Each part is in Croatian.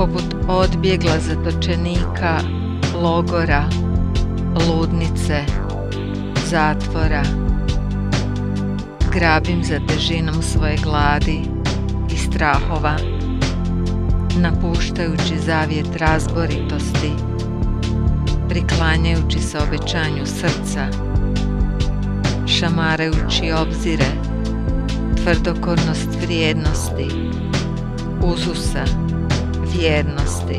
poput odbjegla zatočenika logora, ludnice, zatvora. Grabim za težinom svoje gladi i strahova, napuštajući zavjet razboritosti, priklanjajući se obećanju srca, šamarajući obzire, tvrdokornost vrijednosti, uzusa, vjernosti.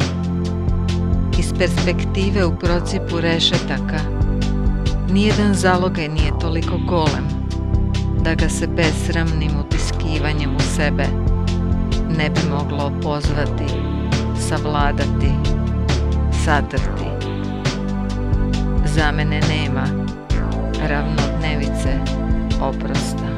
Iz perspektive u procipu rešetaka, nijedan zalogaj nije toliko golem da ga se besramnim utiskivanjem u sebe ne bi moglo opozvati, savladati, satrti. Za mene nema ravnodnevice oprosta.